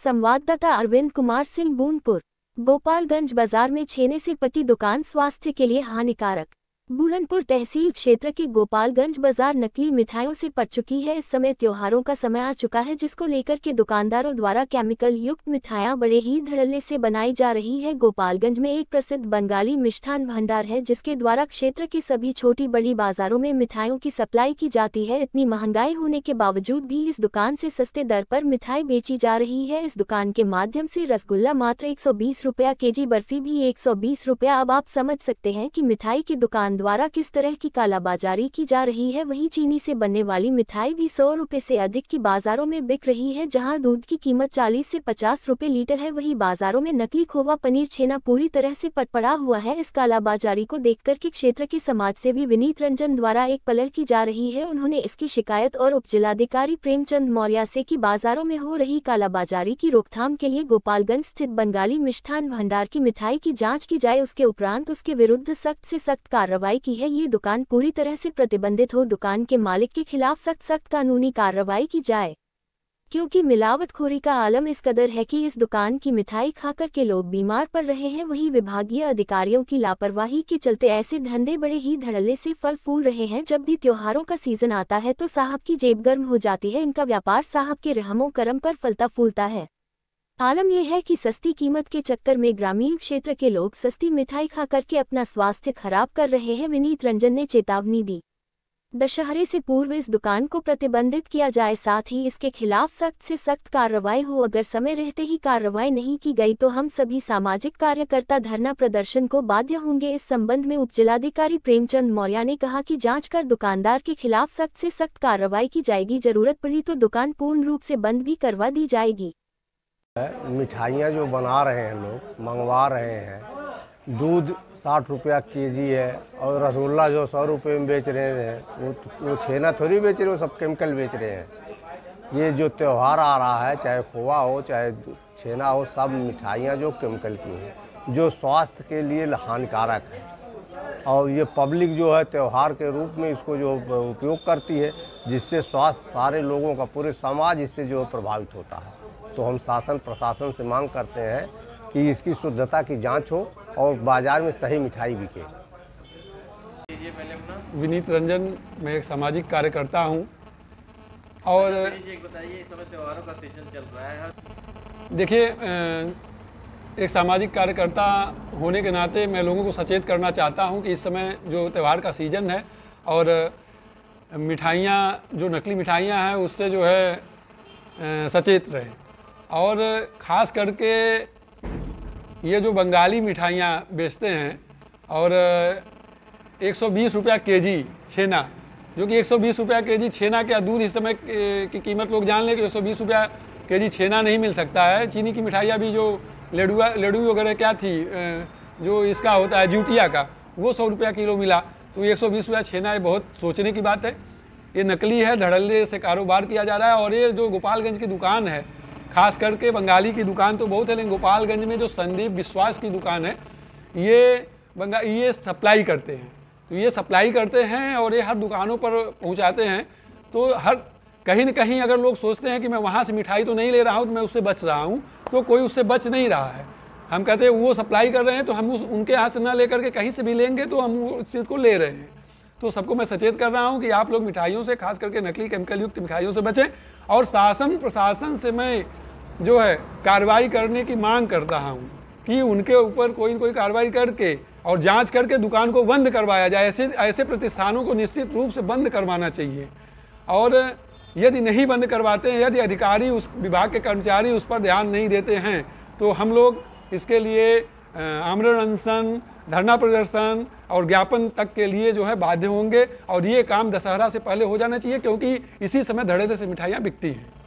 संवाददाता अरविंद कुमार सिंह, बूंदपुर। गोपालगंज बाजार में छेने से पटी दुकान स्वास्थ्य के लिए हानिकारक। बुरहानपुर तहसील क्षेत्र के गोपालगंज बाजार नकली मिठाइयों से पट चुकी है। इस समय त्योहारों का समय आ चुका है, जिसको लेकर के दुकानदारों द्वारा केमिकल युक्त मिठाइयां बड़े ही धड़ल्ले से बनाई जा रही है। गोपालगंज में एक प्रसिद्ध बंगाली मिष्ठान भंडार है, जिसके द्वारा क्षेत्र के सभी छोटी बड़ी बाजारों में मिठाइयों की सप्लाई की जाती है। इतनी महंगाई होने के बावजूद भी इस दुकान से सस्ते दर पर मिठाई बेची जा रही है। इस दुकान के माध्यम से रसगुल्ला मात्र 120 रुपया केजी, बर्फी भी 120 रुपया। अब आप समझ सकते हैं कि मिठाई की दुकान द्वारा किस तरह की कालाबाजारी की जा रही है। वहीं चीनी से बनने वाली मिठाई भी 100 रुपए से अधिक की बाजारों में बिक रही है, जहां दूध की कीमत 40 से 50 रुपए लीटर है। वहीं बाजारों में नकली खोवा, पनीर, छेना पूरी तरह से पटपड़ा हुआ है। इस कालाबाजारी को देखकर के क्षेत्र के समाज सेवी विनीत रंजन द्वारा एक पहल की जा रही है। उन्होंने इसकी शिकायत और उपजिलाधिकारी प्रेमचंद मौर्य से की बाजारों में हो रही कालाबाजारी की रोकथाम के लिए गोपालगंज स्थित बंगाली मिष्ठान भंडार की मिठाई की जाँच की जाए, उसके उपरांत उसके विरुद्ध सख्त से सख्त कार्रवाई की है। ये दुकान पूरी तरह से प्रतिबंधित हो। दुकान के मालिक के खिलाफ सख्त कानूनी कार्रवाई की जाए, क्योंकि मिलावटखोरी का आलम इस कदर है कि इस दुकान की मिठाई खाकर के लोग बीमार पड़ रहे हैं। वहीं विभागीय अधिकारियों की लापरवाही के चलते ऐसे धंधे बड़े ही धड़ल्ले से फल फूल रहे हैं। जब भी त्योहारों का सीजन आता है तो साहब की जेब गर्म हो जाती है। इनका व्यापार साहब के रहमो करम पर फलता फूलता है। आलम यह है कि सस्ती कीमत के चक्कर में ग्रामीण क्षेत्र के लोग सस्ती मिठाई खा करके अपना स्वास्थ्य खराब कर रहे हैं। विनीत रंजन ने चेतावनी दी, दशहरे से पूर्व इस दुकान को प्रतिबंधित किया जाए, साथ ही इसके खिलाफ सख्त से सख्त कार्रवाई हो। अगर समय रहते ही कार्रवाई नहीं की गई तो हम सभी सामाजिक कार्यकर्ता धरना प्रदर्शन को बाध्य होंगे। इस संबंध में उपजिलाधिकारी प्रेमचंद मौर्य ने कहा कि जांच कर दुकानदार के खिलाफ सख्त से सख्त कार्रवाई की जाएगी। जरूरत पड़ी तो दुकान पूर्ण रूप से बंद भी करवा दी जाएगी। मिठाइयाँ जो बना रहे हैं लोग, मंगवा रहे हैं, दूध 60 रुपया केजी है और रसगुल्ला जो 100 रुपये में बेच रहे हैं, वो छेना थोड़ी बेच रहे हो, सब केमिकल बेच रहे हैं। ये जो त्यौहार आ रहा है, चाहे खोआ हो चाहे छेना हो, सब मिठाइयाँ जो केमिकल की हैं, जो स्वास्थ्य के लिए हानिकारक है। और ये पब्लिक जो है त्यौहार के रूप में इसको जो उपयोग करती है, जिससे स्वास्थ्य सारे लोगों का, पूरे समाज इससे जो प्रभावित होता है। तो हम शासन प्रशासन से मांग करते हैं कि इसकी शुद्धता की जांच हो और बाजार में सही मिठाई बिके। विनीत रंजन, मैं एक सामाजिक कार्यकर्ता हूं और बताइए, इस समय त्योहारों का सीजन चल रहा है। देखिए, एक सामाजिक कार्यकर्ता होने के नाते मैं लोगों को सचेत करना चाहता हूं कि इस समय जो त्यौहार का सीजन है और मिठाइयाँ, जो नकली मिठाइयाँ हैं, उससे जो है सचेत रहें। और ख़ास करके ये जो बंगाली मिठाइयाँ बेचते हैं और 120 रुपया केजी छेना, जो कि 120 रुपया केजी छेना, क्या दूध इस समय की कीमत लोग जान लें कि 120 रुपया केजी छेना नहीं मिल सकता है। चीनी की मिठाइयाँ भी जो लड्डू वगैरह क्या थी, जो इसका होता है ज्यूटिया का, वो 100 रुपया किलो मिला, तो 120 रुपया छेना, ये बहुत सोचने की बात है। ये नकली है, धड़ल्ले से कारोबार किया जा रहा है। और ये जो गोपालगंज की दुकान है, खास करके बंगाली की दुकान तो बहुत है, लेकिन गोपालगंज में जो संदीप विश्वास की दुकान है, ये सप्लाई करते हैं। तो ये सप्लाई करते हैं और ये हर दुकानों पर पहुंचाते हैं। तो हर कहीं न कहीं अगर लोग सोचते हैं कि मैं वहाँ से मिठाई तो नहीं ले रहा हूँ, तो मैं उससे बच रहा हूँ, तो कोई उससे बच नहीं रहा है। हम कहते हैं वो सप्लाई कर रहे हैं तो हम उनके यहाँ से ना लेकर के कहीं से भी लेंगे तो हम उस चीज़ को ले रहे हैं। तो सबको मैं सचेत कर रहा हूँ कि आप लोग मिठाइयों से, खास करके नकली केमिकल युक्त मिठाइयों से बचें। और शासन प्रशासन से मैं जो है कार्रवाई करने की मांग करता हूँ कि उनके ऊपर कोई न कोई कार्रवाई करके और जांच करके दुकान को बंद करवाया जाए। ऐसे प्रतिष्ठानों को निश्चित रूप से बंद करवाना चाहिए। और यदि नहीं बंद करवाते हैं, यदि अधिकारी, उस विभाग के कर्मचारी उस पर ध्यान नहीं देते हैं, तो हम लोग इसके लिए आमरण अनशन, धरना प्रदर्शन और ज्ञापन तक के लिए जो है बाध्य होंगे। और ये काम दशहरा से पहले हो जाना चाहिए, क्योंकि इसी समय धड़ल्ले से मिठाइयाँ बिकती हैं।